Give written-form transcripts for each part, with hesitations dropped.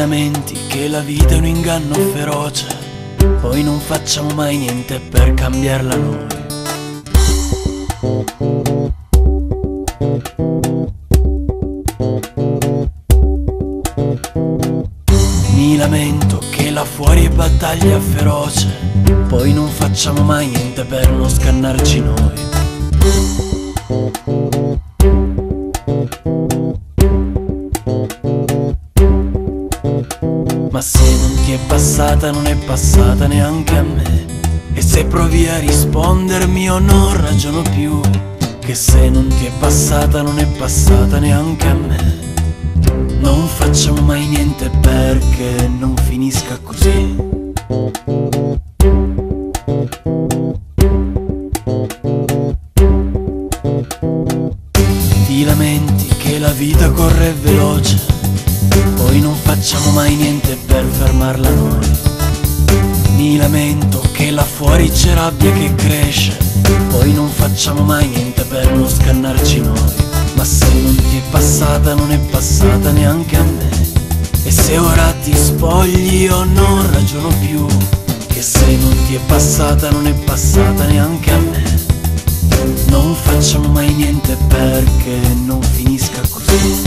lamenti che la vita è un inganno feroce, poi non facciamo mai niente per cambiarla noi. Mi lamento che là fuori è battaglia feroce, poi non facciamo mai niente per non scannarci noi. Ma se non ti è passata non è passata neanche a me, e se provi a rispondermi io non ragiono più, che se non ti è passata non è passata neanche a me. Non facciamo mai niente perché non finisca così. Ti lamenti che la vita corre veloce, poi non facciamo mai niente per fermarla noi. Mi lamento che là fuori c'è rabbia che cresce, poi non facciamo mai niente per non scannarci noi. Ma se non ti è passata non è passata neanche a me, e se ora ti spogli io non ragiono più, che se non ti è passata non è passata neanche a me. Non facciamo mai niente perché non finisca così.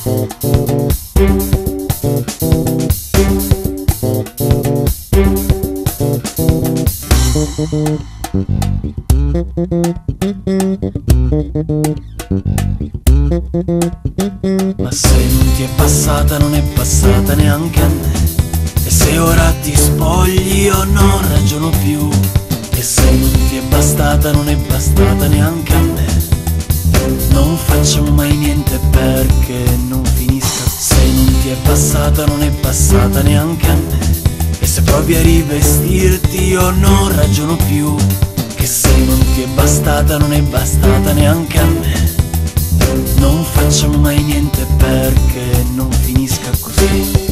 Ma se non ti è passata non è passata neanche a me, e se ora ti spogli io non ragiono più, e se non ti è bastata non è bastata neanche a me. Non facciamo mai niente perché non finisca. Se non ti è passata non è passata neanche a me, e se provi a rivestirti io non ragiono più, che se non ti è bastata non è bastata neanche a me. Non facciamo mai niente perché non finisca così.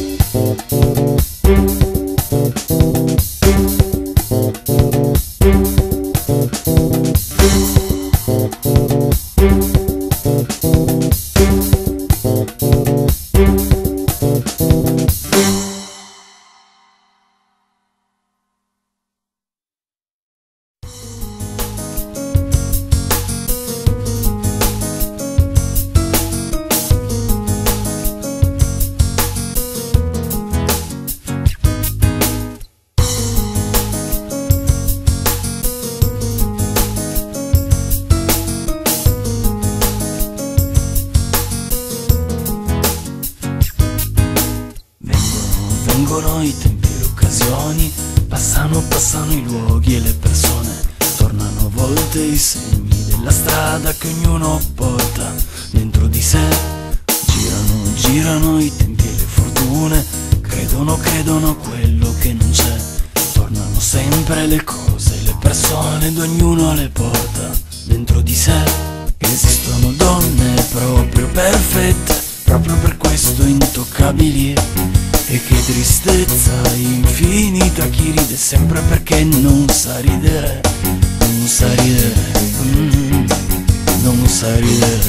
Vengono i tempi e le occasioni, passano i luoghi e le persone, tornano a volte i segni della strada che ognuno porta dentro di sé. Girano i tempi e le fortune, credono quello che non c'è. Tornano sempre le cose, le persone ed ognuno le porta dentro di sé. Esistono donne proprio perfette, proprio per questo intoccabili. E che tristezza infinita, chi ride sempre perché non sa ridere, non sa ridere, non sa ridere,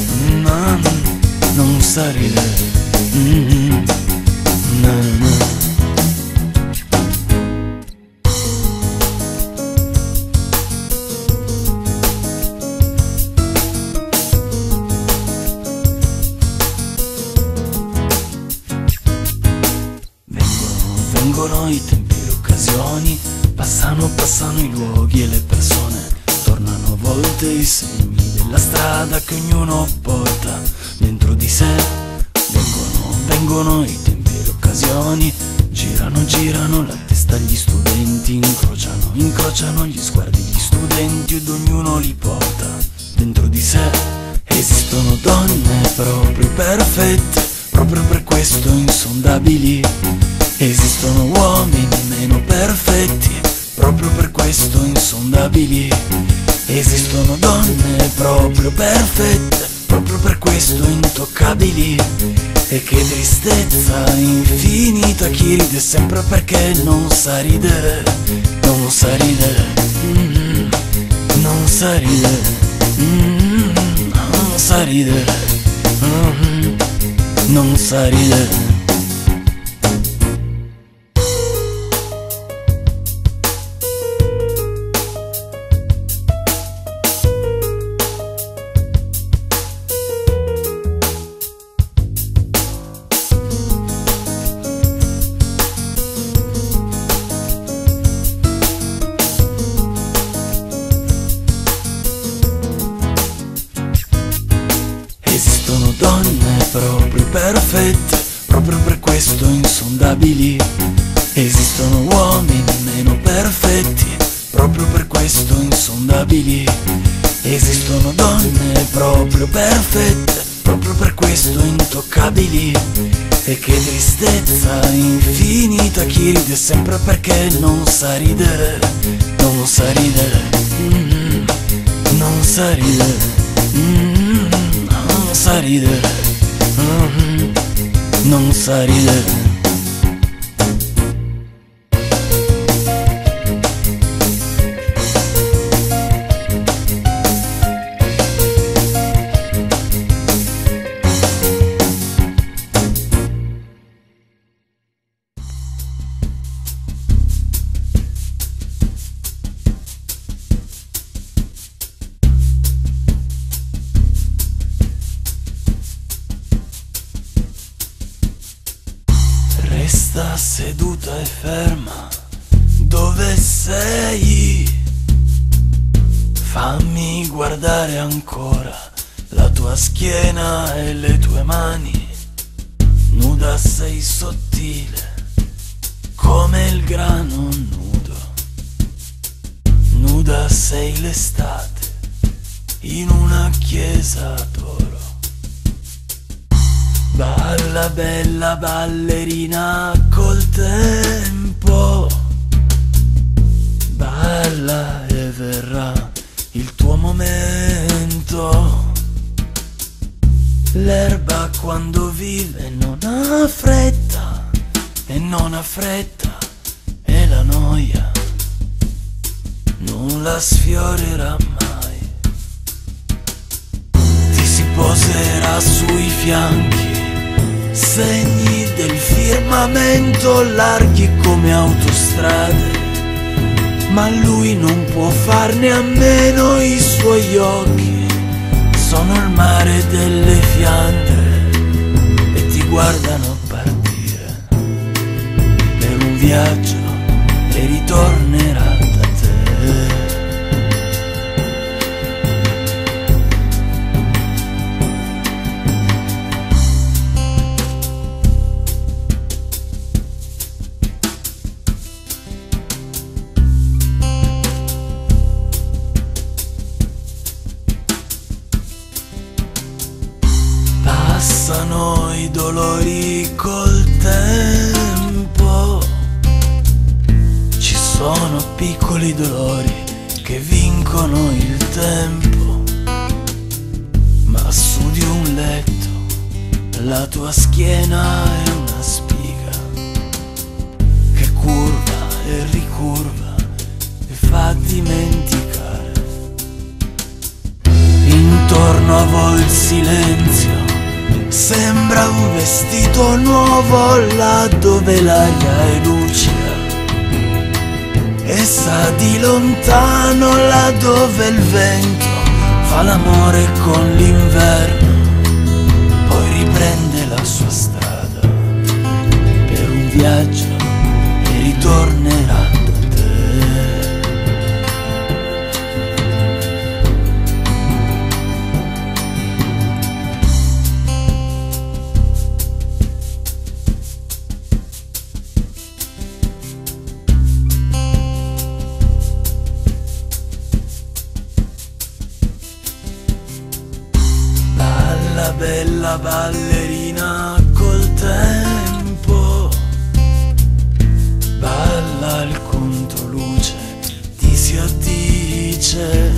non sa ridere, Vengono i tempi e le occasioni, passano i luoghi e le persone, tornano a volte i segni della strada che ognuno porta dentro di sé. Vengono i tempi e le occasioni, girano la testa gli studenti, incrociano gli sguardi gli studenti ed ognuno li porta dentro di sé. Esistono donne proprio perfette, proprio per questo insondabili. Esistono uomini meno perfetti, proprio per questo insondabili. Esistono donne proprio perfette, proprio per questo intoccabili. E che tristezza infinita, chi ride sempre perché non sa ridere, non sa ridere, non sa ridere, non sa ridere, non sa ridere. insondabili. Esistono uomini meno perfetti, proprio per questo insondabili. Esistono donne proprio perfette, proprio per questo intoccabili. E che tristezza infinita, chi ride sempre perché non sa ridere, non sa ridere, non sa ridere, non sa ridere, non sa ridere. Resta seduta e ferma, dove sei? Fammi guardare ancora la tua schiena e le tue mani. Nuda sei sottile, come il grano nudo. Nuda sei l'estate, in una chiesa d'oro. Balla bella ballerina col tempo, balla e verrà il tuo momento. L'erba quando vive non ha fretta, e non ha fretta, e la noia non la sfiorerà mai. Ti si poserà sui fianchi, segni del firmamento larghi come autostrade, ma lui non può farne a meno. I suoi occhi sono il mare delle Fiandre e ti guardano partire per un viaggio e ritornerà da te. Passano i dolori col tempo, ci sono piccoli dolori che vincono il tempo, ma su di un letto la tua schiena è una spiga che curva e ricurva e fa dimenticare. Intorno a voi il silenzio sembra un vestito nuovo, là dove l'aria è lucida e sa di lontano, là dove il vento fa l'amore con l'inverno, poi riprende la sua strada per un viaggio e ritornerà da te. Bella ballerina col tempo, balla al controluce, ti si addice.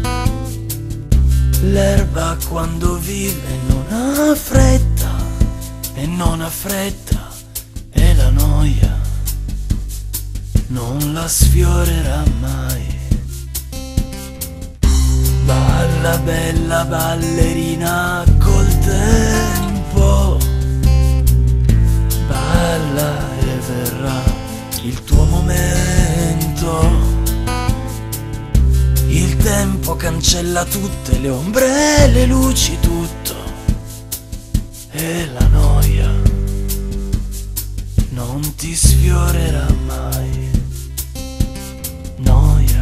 L'erba quando vive non ha fretta, e non ha fretta, e la noia non la sfiorerà mai. Balla bella ballerina col tempo, balla e verrà il tuo momento. Il tempo cancella tutte le ombre e le luci, tutto, e la noia non ti sfiorerà mai. Noia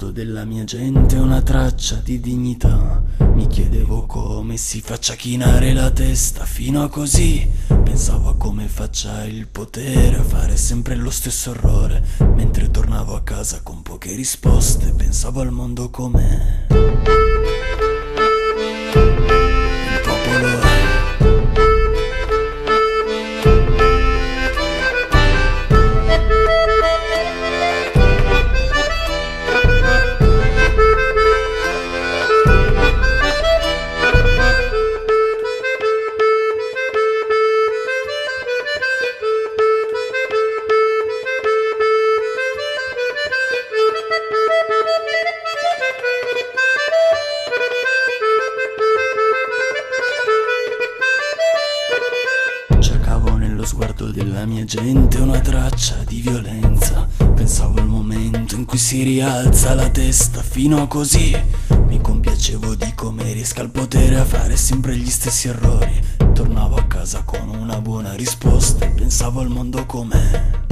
sguardo della mia gente una traccia di dignità. Mi chiedevo come si faccia a chinare la testa fino a così. Pensavo a come faccia il potere a fare sempre lo stesso errore. Mentre tornavo a casa con poche risposte, pensavo al mondo com'è. Il popolo è. Cercavo nello sguardo della mia gente una traccia di violenza. Pensavo al momento in cui si rialza la testa fino a così. Mi compiacevo di come riesca il potere a fare sempre gli stessi errori. Tornavo a casa con una buona risposta e pensavo al mondo com'è.